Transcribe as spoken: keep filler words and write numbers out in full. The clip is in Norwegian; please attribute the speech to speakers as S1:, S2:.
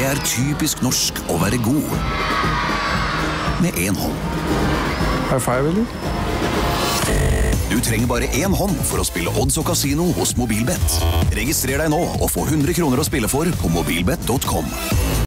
S1: Det er typisk norsk å være god med en hånd.
S2: High five, eller?
S1: Du trenger bare en hånd for å spille odds og casino hos Mobilbet. Registrer deg nå og få hundre kroner å spille for på mobilbet punktum com.